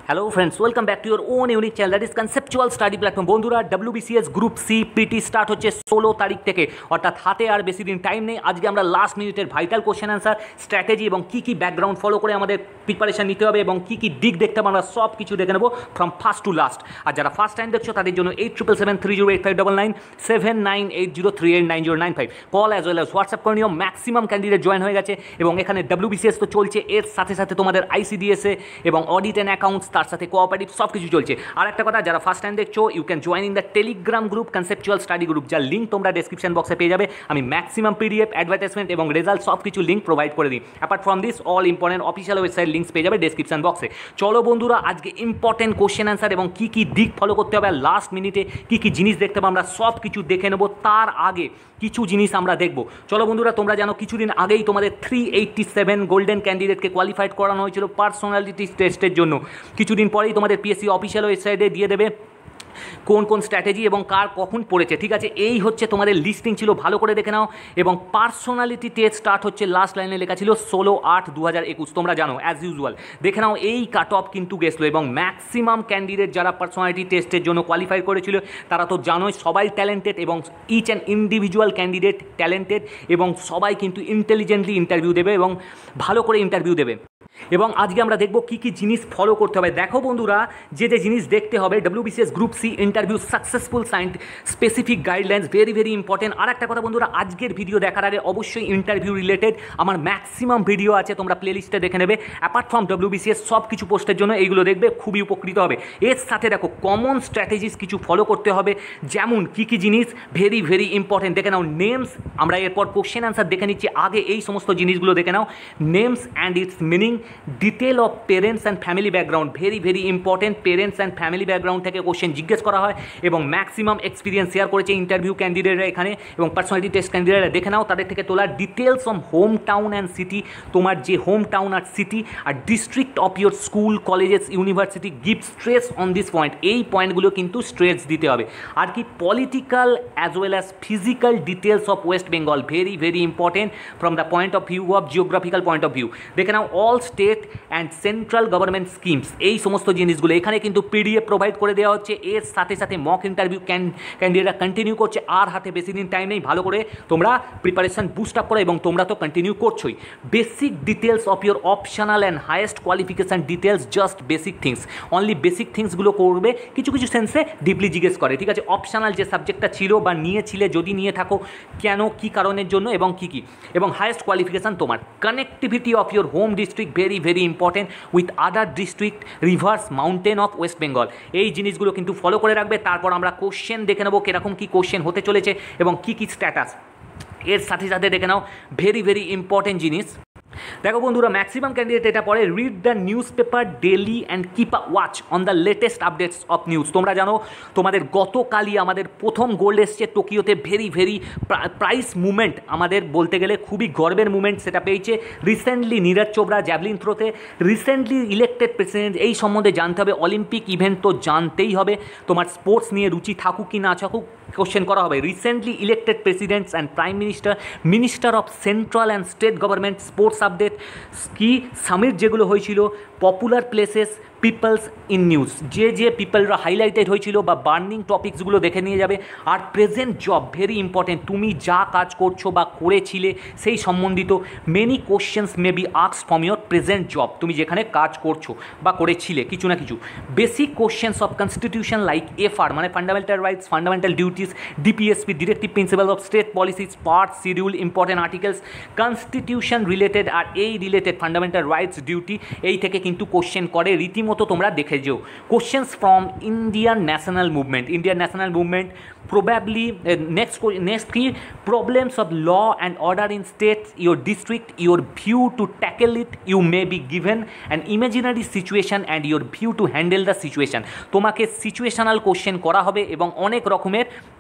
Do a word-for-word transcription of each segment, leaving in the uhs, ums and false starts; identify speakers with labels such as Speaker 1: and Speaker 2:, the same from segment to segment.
Speaker 1: Hello friends, welcome back to your own unique channel that is conceptual study platform. বন্ধুরা, WBCS group C PT start হচ্ছে ষোলো তারিখ থেকে, অর্থাৎ হাতে আর বেশি দিন টাইম নেই। আজকে আমরা লাস্ট মিনিটের ভাইটাল কোশ্চেন অ্যান্সার, স্ট্র্যাটেজি এবং কী কী ব্যাকগ্রাউন্ড ফলো করে আমাদের প্রিপারেশন নিতে হবে এবং কী কী দিক দেখতে হবে আমরা সব কিছু দেখে নেবো ফ্রম ফার্স্ট টু লাস্ট। আর যারা ফার্স্ট টাইম দেখছো তাদের জন্য eight triple seven three zero eight five double nine seven nine eight zero three eight nine zero nine five call as well as WhatsApp করে নিও। ম্যাক্সিমাম ক্যান্ডিডেট জয়েন হয়ে গেছে এবং এখানে ডব্লিউবিসিএস তো চলছে, এর সাথে সাথে তোমাদের আইসিডিএসএ এবং অডিট অ্যান্ড অ্যাকাউন্টস, তার সাথে কোঅপারেটিভ সব কিছু চলছে। আর একটা কথা, যারা ফার্স্ট টাইম দেখছো you can join in the Telegram group conceptual study group, যার লিঙ্ক তোমরা ডেসক্রিপশন বক্সে পেয়ে যাবে। আমি ম্যাক্সিমাম পিডিএফ, অ্যাডভার্টাইজমেন্ট এবং রেজাল্ট সব কিছু লিঙ্ক প্রোভাইড করে দিই। Apart from this all important official website links পেয়ে যাবে ডেসক্রিপশন বক্সে। চলো বন্ধুরা, আজকে ইম্পর্টেন্ট কোশ্চেন অ্যান্সার এবং কী কী দিক ফলো করতে হবে, লাস্ট মিনিটে কী কী জিনিস দেখতে হবে আমরা সব কিছু দেখে নেবো। তার আগে কিছু জিনিস আমরা দেখব। চলো বন্ধুরা, তোমরা জানো কিছুদিন আগেই তোমাদের থ্রি এইটটি সেভেন গোল্ডেন ক্যান্ডিডেটকে কোয়ালিফাইড করানো হয়েছিল পার্সোনালিটি টেস্টের জন্য। কিছুদিন পরেই তোমাদের পিএসসি অফিসিয়াল ওয়েবসাইটে দিয়ে দেবে কোন কোন স্ট্র্যাটেজি এবং কার কখন পড়েছে। ঠিক আছে, এই হচ্ছে তোমাদের লিস্টিং ছিল, ভালো করে দেখে নাও। এবং পার্সোনালিটি টেস্ট স্টার্ট হচ্ছে, লাস্ট লাইনে লেখা ছিল ষোলো আট দু হাজার একুশ। তোমরা জানো অ্যাজ ইউজুয়াল, দেখে নাও এই কাট অফ কিন্তু গেছিলো। এবং ম্যাক্সিমাম ক্যান্ডিডেট যারা পার্সোনালিটি টেস্টের জন্য কোয়ালিফাই করেছিল তারা তো জানোই সবাই ট্যালেন্টেড এবং each and individual candidate talented এবং সবাই কিন্তু ইন্টেলিজেন্টলি ইন্টারভিউ দেবে এবং ভালো করে ইন্টারভিউ দেবে। এবং আজকে আমরা দেখব কী কী জিনিস ফলো করতে হবে। দেখো বন্ধুরা, যে যে জিনিস দেখতে হবে, WBCS group C interview successful saint specific guidelines, very very important. আর একটা কথা বন্ধুরা, আজকের ভিডিও দেখার আগে অবশ্যই ইন্টারভিউ রিলেটেড আমার ম্যাক্সিমাম ভিডিও আছে, তোমরা প্লেলিস্টে দেখে নেবে। অ্যাপার্ট ফ্রম ডব্লিউবিসিএস সব কিছু পোস্টের জন্য এইগুলো দেখবে, খুবই উপকৃত হবে। এর সাথে দেখো কমন স্ট্র্যাটেজিস কিছু ফলো করতে হবে, যেমন কী কী জিনিস ভেরি ভেরি ইম্পর্টেন্ট। দেখে নাও নেমস, আমরা এরপর কোশ্চেন অ্যান্সার দেখে নিচ্ছি, আগে এই সমস্ত জিনিসগুলো দেখে নাও। Names and its meaning, detail of parents and family background, very very important. Parents and family background থেকে কোশ্চেন জিজ্ঞেস করা হয় এবং ম্যাক্সিমাম এক্সপিরিয়েন্স শেয়ার করেছে ইন্টারভিউ ক্যান্ডিডেটরা এখানে এবং পার্সোনালিটি টেস্ট ক্যান্ডিডেটরা। দেখে নাও তাদের থেকে তোলা details of home town and city, তোমার যে হোম টাউন আর সিটি আর district of your school colleges university, give stress on this point. এই পয়েন্টগুলো কিন্তু স্ট্রেস দিতে হবে। আর কি political as well as physical details of West Bengal, very very important from the point of view of geographical point of view. দেখে নাও all state and central government schemes, এই সমস্ত জিনিসগুলো এখানে কিন্তু পিডিএফ প্রোভাইড করে দেওয়া হচ্ছে। এর সাথে সাথে মক ইন্টারভিউ ক্যান ক্যান্ডিডেটরা কন্টিনিউ করছে। আর হাতে বেশি দিন টাইম নেই, ভালো করে তোমরা প্রিপারেশন বুস্ট আপ করো এবং তোমরা তো কন্টিনিউ করছোই। Basic details of your optional and highest qualification details, just basic things, only basic থিংসগুলো করবে। কিছু কিছু সেন্সে ডিপলি জিজ্ঞেস করে। ঠিক আছে, অপশনাল যে সাবজেক্টটা ছিল বা নিয়েছিলে, যদি নিয়ে থাকো কেন, কী কারণের জন্য এবং কী কী, এবং হায়েস্ট কোয়ালিফিকেশান তোমার। Connectivity of your home district, very very important, with other district, rivers, mountain of West Bengal. এই জিনিসগুলো কিন্তু ফলো করে রাখবে। তারপর আমরা কোশ্চেন দেখে নেবো কীরকম কী কোশ্চেন হতে চলেছে এবং কী কী স্ট্যাটাস। এর সাথে সাথে দেখে নাও ভেরি ভেরি ইম্পর্টেন্ট জিনিস। দেখো বন্ধুরা, ম্যাক্সিমাম ক্যান্ডিডেট এটা পড়ে, read the newspaper daily and keep a watch on the latest updates of news. তোমরা জানো তোমাদের গতকালই আমাদের প্রথম গোল্ড এসছে টোকিওতে, ভেরি ভেরি প্রাইস মুভমেন্ট, আমাদের বলতে গেলে খুবই গর্বের মুভমেন্ট সেটা পেয়েছে। রিসেন্টলি নীরজ চোপড়া জ্যাভলিন থ্রোতে রিসেন্টলি ইলেক্টেড প্রেসিডেন্ট, এই সম্বন্ধে জানতে হবে। অলিম্পিক ইভেন্ট তো জানতেই হবে, তোমার স্পোর্টস নিয়ে রুচি থাকুক কি না থাকুক কোশ্চেন করা হবে। Recently elected presidents and prime minister, minister of central and state government, sports update, কি সামিট যেগুলো হয়েছিল, popular places, peoples in news, যে যে পিপলরা হাইলাইটেড হয়েছিল বা বার্নিং টপিকসগুলো দেখে নিয়ে যাবে। আর প্রেজেন্ট জব, ভেরি ইম্পর্টেন্ট, তুমি যা কাজ করছো বা করেছিলে সেই সম্বন্ধিত many questions may be asked from your present job, তুমি যেখানে কাজ করছো বা করেছিলে কিছু না কিছু। Basic questions of constitution like FR মানে fundamental rights, fundamental duties, DPSP directive principal of state policies, part schedule, important articles, constitution related আর এই রিলেটেড ফান্ডামেন্টাল রাইটস ডিউটি, এই থেকে কিন্তু কোশ্চেন করে রীতিমতো, তোমরা দেখে যেও। Questions from Indian national movement, Indian national movement probably. Next next কি problems of law and order in states, your district, your view to tackle it, you may be given an imaginary situation and your view to handle the situation. তোমাকে situational question করা হবে এবং অনেক রকমের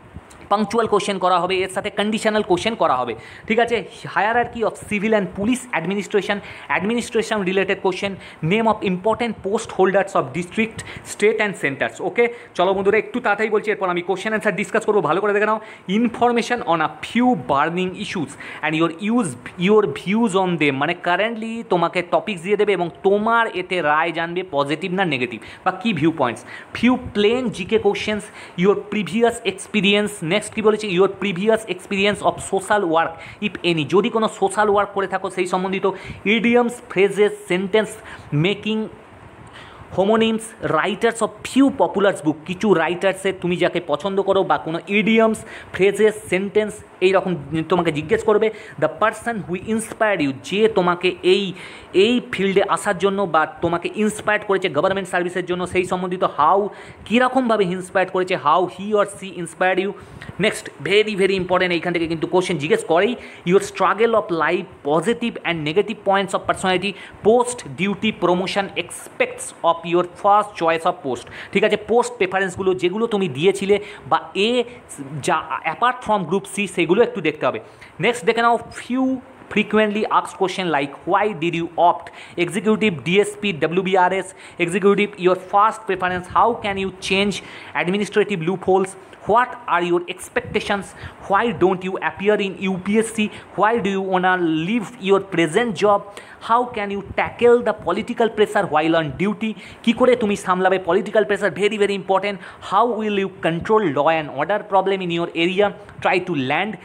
Speaker 1: punctual question করা হবে, এর সাথে কন্ডিশনাল কোশ্চেন করা হবে, ঠিক আছে। Hierarchy of civil and police administration, administration related question, name of important post holders of district, state and centers. Okay চলো বন্ধুরা একটু তাড়াতাড়ি বলছি, এরপর আমি কোশ্চেন অ্যান্সার ডিসকাস করবো, ভালো করে দেখে নাও। Information on a few burning issues and your use your views on them, মানে কারেন্টলি তোমাকে টপিক্স দিয়ে দেবে এবং তোমার এতে রায় জানবে পজিটিভ না নেগেটিভ বা কী view points. Few plain GK questions, your previous experience, next কী বলেছে, your previous experience of social work if any, যদি কোনো সোশ্যাল ওয়ার্ক করে থাকো সেই সম্বন্ধিত। Idioms, phrases, sentence making, homonyms, writers of few popular book, কিছু রাইটার্সের তুমি যাকে পছন্দ করো বা কোনো ইডিয়মস, ফ্রেজেস, সেন্টেন্স এইরকম তোমাকে জিজ্ঞেস করবে। The person who inspire you, যে তোমাকে এই এই ফিল্ডে আসার জন্য বা তোমাকে ইন্সপায়ার করেছে গভর্নমেন্ট সার্ভিসের জন্য সেই সম্বন্ধিত, হাউ কীরকমভাবে ইন্সপায়ার করেছে, how he or she inspire you. Next very very important, এইখান থেকে কিন্তু কোশ্চেন জিজ্ঞেস করেই, your struggle of life, positive and negative points of personality, post duty promotion, expects of your first choice of post, ঠিক আছে। Post প্রেফারেন্সগুলো যেগুলো তুমি দিয়েছিলে বা এ যা অ্যাপার্ট ফ্রম গ্রুপ সি সেগুলো একটু দেখতে হবে। নেক্সট দেখে নাও few frequently asked question like why did you opt executive, D S P, W B R S executive, your first preference, how can you change administrative loopholes, what are your expectations, why don't you appear in U P S C, why do you wanna leave your present job, how can you tackle the political pressure while on duty, কি করে তুমি সামলাবে political pressure, very very important. how will you control law and order problem in your area, try to land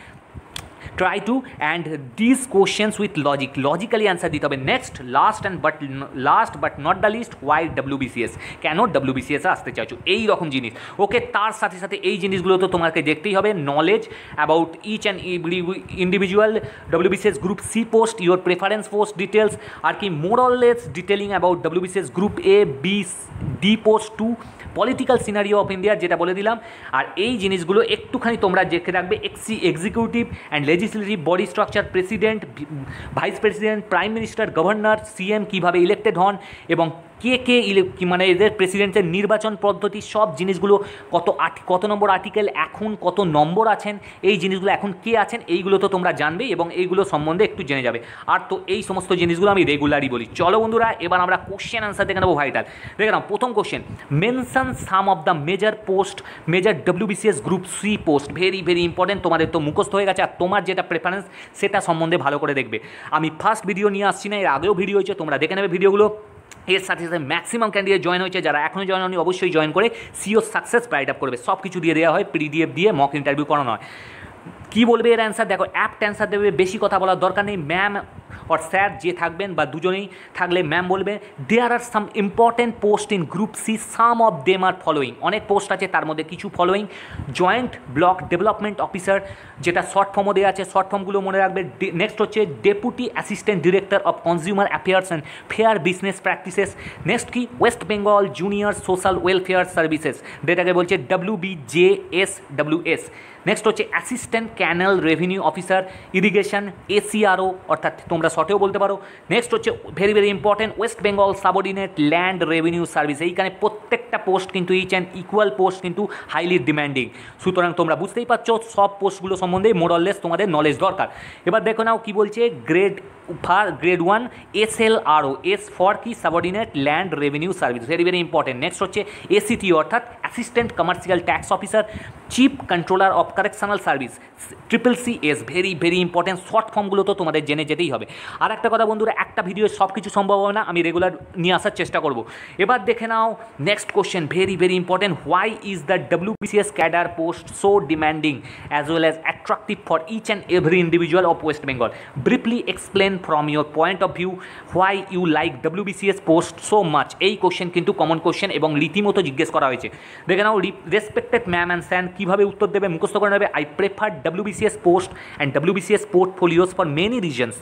Speaker 1: try to and these questions with logic, logically answer দিতে হবে। Next last and but last but not the least, why WBCS, কেন WBCS আসতে চাইছো, এই রকম জিনিস। ওকে তার সাথে সাথে এই জিনিসগুলো তো তোমাকে দেখতেই হবে, knowledge about each and every individual WBCS group C post, your preference post details, আর কি more less detailing about WBCS group A B D post too, political scenario of ইন্ডিয়ার যেটা বলে দিলাম। আর এই জিনিসগুলো একটুখানি তোমরা দেখে রাখবে, এক্সি executive and legislative body structure, president, vice president, prime minister, governor, CM কীভাবে ইলেক্টেড হন এবং কে কে ইলে মানে এদের প্রেসিডেন্টের নির্বাচন পদ্ধতি, সব জিনিসগুলো কত আর্টি কত নম্বর আর্টিকেল, এখন কত নম্বর আছেন, এই জিনিসগুলো এখন কে আছেন, এইগুলো তো তোমরা জানবে এবং এইগুলো সম্বন্ধে একটু জেনে যাবে। আর তো এই সমস্ত জিনিসগুলো আমি রেগুলারই বলি। চলো বন্ধুরা এবার আমরা কোশ্চেন আনসার দেখে নেবো ভাইটাল। দেখে নাও প্রথম question, mention some of the major post, major WBCS group C post, very very important, তোমাদের তো মুখস্থ হয়ে গেছে, আর তোমার যেটা প্রেফারেন্স সেটা সম্বন্ধে ভালো করে দেখবে। আমি ফার্স্ট ভিডিও নিয়ে আসছি না, এর আগেও ভিডিও হয়েছে, তোমরা দেখে নেবে ভিডিওগুলো। এর সাথে সাথে ম্যাক্সিমাম ক্যান্ডিডেট জয়েন হয়েছে, যারা এখনও জয়েন হয়নি অবশ্যই জয়েন করে সিও সাকসেস ব্রাইট আপ করবে, সব কিছু দিয়ে দেওয়া হয়, পিডিএফ দিয়ে মক ইন্টারভিউ করানো হয়। কী বলবে এর অ্যান্সার, দেখো অ্যাপ্ট অ্যান্সার দেবে, বেশি কথা বলার দরকার নেই। ম্যাম আর স্যার যে থাকবেন বা দুজনেই থাকলে ম্যাম বলবে, there are some important post in group C, some of them are following, অনেক পোস্ট আছে তার মধ্যে কিছু following, joint block development officer, যেটা শর্ট ফর্মও দেওয়া আছে, শর্ট ফর্মগুলো মনে রাখবে। নেক্সট হচ্ছে deputy assistant director of consumer affairs and fair business practices. Next কি, West Bengal junior social welfare services, যেটাকে বলছে W B J S W S. Next হচ্ছে assistant canal revenue officer, irrigation, ACRO অর্থাৎ তোমরা শর্টেও বলতে পারো। নেক্সট হচ্ছে very very important, West Bengal subordinate land revenue service. এইখানে প্রত্যেকটা পোস্ট কিন্তু ইচ অ্যান্ড ইকুয়াল পোস্ট কিন্তু হাইলি ডিম্যান্ডিং, সুতরাং তোমরা বুঝতেই পারছো সব পোস্টগুলো সম্বন্ধে মোরলেস তোমাদের নলেজ দরকার। এবার দেখো নাও কী বলছে, grade for grade one S L R O, S for কি subordinate land revenue service, very very important. Next হচ্ছে এসিটি অর্থাৎ assistant commercial tax officer, chief controller of correctional service, triple C S, very very important, short ফর্মগুলো তো তোমাদের জেনে যেতেই হবে। আর একটা কথা বন্ধুরা, একটা ভিডিও সব কিছু সম্ভব হবে না, আমি রেগুলার নিয়ে আসার চেষ্টা করব। এবার দেখে নাও next question, very very important, why is the WBCS cadre post so demanding as well as attractive for each and every individual of West Bengal, briefly explain from your point of view why you like WBCS post so much. এই question কিন্তু common question এবং রীতিমতো জিজ্ঞেস করা হয়েছে। দেখে নাও, respected ma'am and sir, কীভাবে উত্তর দেবে মুখস্থ করে নেবে। I prefer WBCS post and WBCS portfolios for many reasons.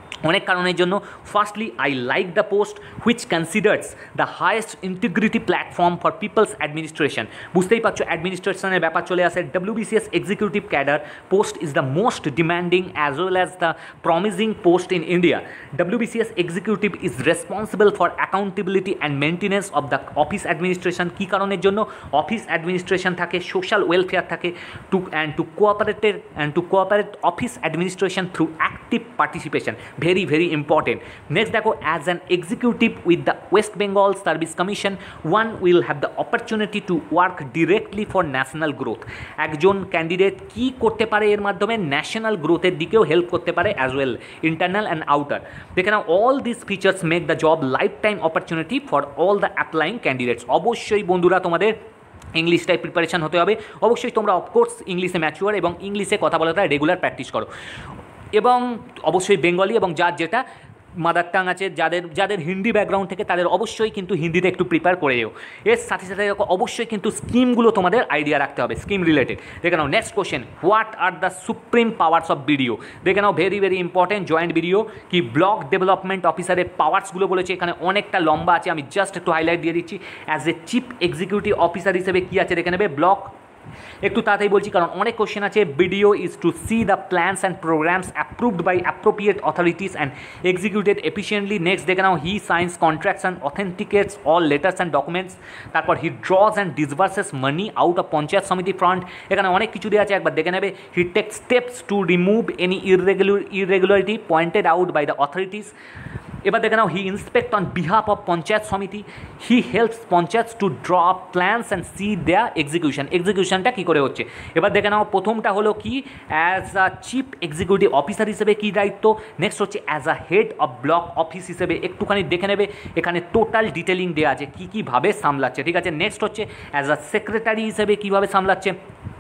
Speaker 1: অনেক কারণের জন্য। Firstly I like the post which considers the highest integrity platform for peoples administration. বুঝতেই পারছো অ্যাডমিনিস্ট্রেশনের ব্যাপার চলে আসে। WBCS executive cadre post is the most demanding as well as the promising post in India. WBCS executive is responsible for accountability and maintenance of the office administration. কী কারণের জন্য? Office administration থাকে, সোশ্যাল ওয়েলফেয়ার থাকে, to and to cooperated and to cooperate office administration through active participation. Very very important. Next দেখো, as an executive with the West Bengal service commission one will have the opportunity to work directly for national growth. একজন candidate কী করতে পারে এর মাধ্যমে? National গ্রোথের দিকেও help করতে পারে as well, internal and outer. দেখে নাও, all this features make the job lifetime opportunity for all the applying candidates. অবশ্যই বন্ধুরা তোমাদের ইংলিশটাই প্রিপারেশন হতে হবে। অবশ্যই তোমরা অফকোর্স ইংলিশে ম্যাচিওর এবং ইংলিশে কথা বলাটা রেগুলার প্র্যাকটিস করো, এবং অবশ্যই বেঙ্গলি এবং যার যেটা মাদার টাং আছে, যাদের যাদের হিন্দি ব্যাকগ্রাউন্ড থেকে তাদের অবশ্যই কিন্তু হিন্দিতে একটু প্রিপেয়ার করে যেও। এর সাথে সাথে অবশ্যই কিন্তু স্কিমগুলো তোমাদের আইডিয়া রাখতে হবে, স্কিম রিলেটেড। দেখে নাও next question, what are the supreme powers of BDO. দেখে নাও, very very important joint BDO কি ব্লক ডেভেলপমেন্ট অফিসারের পাওয়ার্সগুলো বলেছে, এখানে অনেকটা লম্বা আছে, আমি জাস্ট একটু হাইলাইট দিয়ে দিচ্ছি। As a chief executive officer হিসেবে কী আছে দেখে নেবে, ব্লক, একটু তাড়াতাড়ি বলছি কারণ অনেক কোশ্চেন আছে। BDO is to see the plans and programmes approved by appropriate authorities and executed efficiently. Next দেখে নাও, he signs contracts and authenticates all letters and documents. তারপর he draws and disburses money out of panchayat samiti fund. এখানে অনেক কিছু দেওয়া আছে, একবার দেখে নেবে। He take steps to remove any irregular irregularity pointed out by the authorities. এবার দেখে নাও, he inspect on behalf of panchayat samiti. He helps panchayat to draw up plans and see their execution. এক্সিকিউশনটা কী করে হচ্ছে? এবার দেখে নাও, প্রথমটা হলো কি, as a chief executive officer হিসেবে কী দায়িত্ব। নেক্সট হচ্ছে as a head of block office হিসেবে, একটুখানি দেখে নেবে, এখানে টোটাল ডিটেলিং দেওয়া আছে কী কীভাবে সামলাচ্ছে, ঠিক আছে। নেক্সট হচ্ছে অ্যাজ আ সেক্রেটারি হিসেবে কীভাবে সামলাচ্ছে।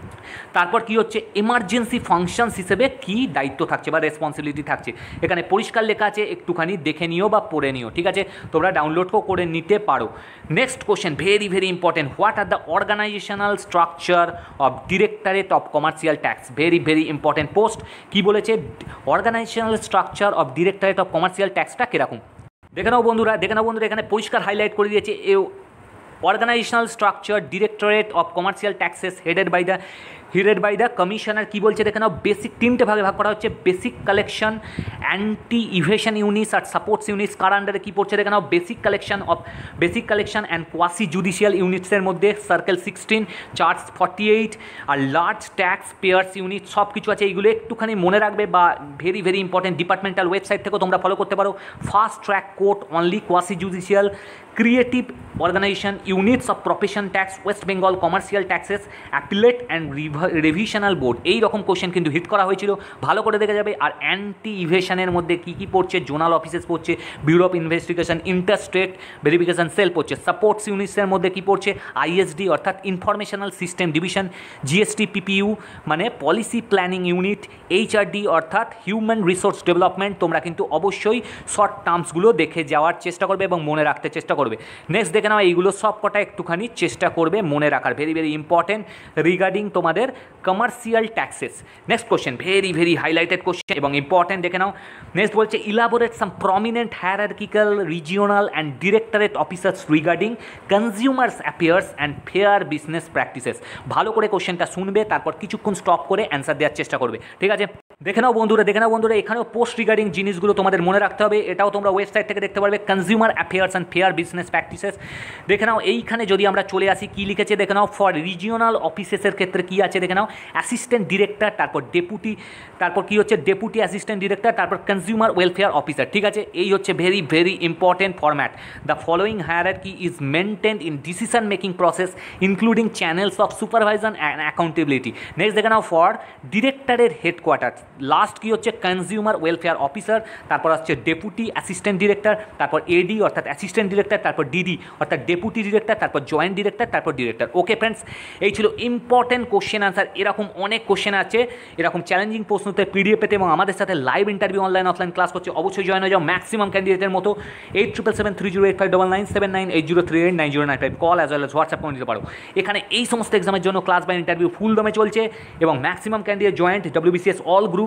Speaker 1: তারপর কি হচ্ছে, এমার্জেন্সি ফাংশনস হিসেবে কি দায়িত্ব থাকছে বা রেসপন্সিবিলিটি থাকছে, এখানে পরিষ্কার লেখা আছে, একটুখানি দেখে নিও বা পড়ে নিও, ঠিক আছে, তোমরা ডাউনলোডও করে নিতে পারো। Next question, very very important, what are the organisational structure of directorate of commercial tax. Very very important post. কি বলেছে, organisational structure of directorate of commercial ট্যাক্সটা কীরকম দেখে নাও বন্ধুরা। দেখে নাও বন্ধুরা, এখানে পরিষ্কার হাইলাইট করে দিয়েছে, a organisational structure directorate of commercial taxes headed by the headed by the commissioner. কী বলছে দেখে নাও, বেসিক তিনটে ভাগে ভাগ করা হচ্ছে, basic collection, anti evasion units আর সাপোর্টস ইউনিটস। কার আন্ডারে কী পড়ছে দেখে নাও, basic collection of basic collection and quasi judicial ইউনিটসের মধ্যে circle sixteen, charge forty eight আর লার্জ ট্যাক্স পেয়ার্স ইউনিট, সব কিছু আছে। এইগুলো একটুখানি মনে রাখবে বা very very important, departmental website থেকেও তোমরা ফলো করতে পারো। Fast track court only quasi judicial creative organisation units of profession tax West Bengal commercial taxes appellate and revisional board. এই রকম কোশ্চেন কিন্তু হিট করা হয়েছিল, ভালো করে দেখা যাবে। আর অ্যান্টি ইভেশনের মধ্যে কী কী পড়ছে, জোনাল অফিসেস পড়ছে, bureau of investigation, interstate verification cell পড়ছে। সাপোর্টস ইউনিটসের মধ্যে কী পড়ছে, আইএসডি অর্থাৎ informational system division, GST PPU মানে পলিসি প্ল্যানিং ইউনিট, এইচআরডি অর্থাৎ হিউম্যান রিসোর্স ডেভেলপমেন্ট। তোমরা কিন্তু অবশ্যই শর্ট টার্মসগুলো দেখে যাওয়ার চেষ্টা করবে এবং মনে রাখতে চেষ্টা করবে। নেক্সট দেখে নাও, এইগুলো সব কটা একটুখানি চেষ্টা করবে মনে রাখার, ভেরি ভেরি ইম্পর্টেন্ট রিগার্ডিং তোমাদের commercial taxes. Next question, very very highlighted question এবং ইম্পর্টেন্ট, দেখে নাও। নেক্সট বলছে, elaborate some prominent hierarchical regional and directorate officers regarding consumers affairs and fair business practices. ভালো করে কোশ্চেনটা শুনবে, তারপর কিছুক্ষণ স্টপ করে অ্যান্সার দেওয়ার চেষ্টা করবে, ঠিক আছে। দেখে নাও বন্ধুরা, দেখে নাও বন্ধুরা, এখানেও পোস্ট রিগার্ডিং জিনিসগুলো তোমাদের মনে রাখতে হবে, এটাও তোমরা ওয়েবসাইট থেকে দেখতে পারবে, consumer affairs and fair business practices. দেখে নাও, এইখানে যদি আমরা চলে আসি, কী লিখেছে দেখে নাও, ফর রিজিওনাল অফিসেসের ক্ষেত্রে কী আছে দেখে নাও, অ্যাসিস্ট্যান্ট ডিরেক্টর, তারপর ডেপুটি, তারপর কী হচ্ছে ডেপুটি অ্যাসিস্ট্যান্ট ডিরেক্টর, তারপর কনজিউমার ওয়েলফেয়ার অফিসার, ঠিক আছে। এই হচ্ছে very very important format. The following hierarchy is maintained in decision making process including channels of supervision and accountability. Next দেখে নাও, ফর ডিরেক্টরের হেডকোয়ার্টার লাস্ট কী হচ্ছে কনজিউমার ওয়েলফেয়ার অফিসার, তারপর হচ্ছে ডেপুটি অ্যাসিস্ট্যান্ট ডিরেক্টর, তারপর এডি অর্থাৎ অ্যাসিস্ট্যান্ট ডিরেক্টর, তারপর ডিডি অর্থাৎ ডেপুটি ডিরেক্টর, তারপর জয়েন্ট ডিরেক্টর, তারপর ডিরেক্টর। ওকে ফ্রেন্ডস, এই ছিল ইম্পর্টেন্ট কোশ্চেন আনসার। এরকম অনেক কোশ্চেন আছে, এরকম চ্যালেঞ্জিং প্রশ্নতে পিডিএফ পেতে এবং আমাদের সাথে live interview online offline class করছে, অবশ্যই জয়েন হয়ে যাও। ম্যাক্সিমাম ক্যান্ডিডেটের মতো eight triple seven three zero eight five double nine seven nine eight zero three eight nine zero nine five call as well as WhatsApp করে নিতে পারো। এখানে এই সমস্ত এক্সামের জন্য ক্লাস বা ইন্টারভিউ ফুল দমে চলছে এবং maximum candidate joint WBCS all group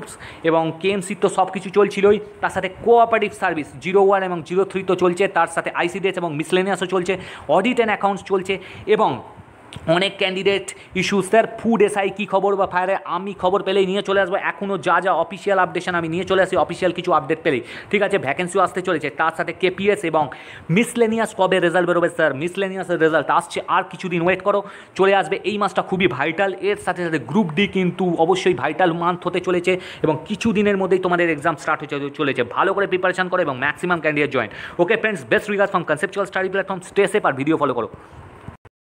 Speaker 1: groups এবং কেএমসির তো সব কিছু চলছিলই, তার সাথে কোঅপারেটিভ সার্ভিস জিরো ওয়ান এবং জিরো থ্রি তো চলছে, তার সাথে আইসিডিএস এবং মিসলেনিয়াসও চলছে, অডিট অ্যান্ড অ্যাকাউন্টস চলছে এবং অনেক candidate issues. Sir food SI কী খবর বা ফায়ারে আমি খবর পেলেই নিয়ে চলে আসবো, এখনও যা যা অফিসিয়াল আপডেশন আমি নিয়ে চলে আসি, অফিসিয়াল কিছু আপডেট পেলেই, ঠিক আছে। ভ্যাকেন্সিও আসতে চলেছে, তার সাথে কেপিএস এবং মিসলেনিয়াস কবে রেজাল্ট বেরোবে স্যার? মিসলেনিয়াসের রেজাল্ট আসছে, আর কিছুদিন ওয়েট করো, চলে আসবে। এই মাসটা খুবই ভাইটাল, এর সাথে সাথে গ্রুপ ডি কিন্তু অবশ্যই ভাইটাল মান্থ হতে চলেছে এবং কিছু দিনের মধ্যেই তোমাদের এক্সাম স্টার্ট হতে চলেছে। ভালো করে প্রিপারেশন করো এবং maximum candidate join. Okay friends, best regards from conceptual study platform, stay safe আর ভিডিও ফলো করো।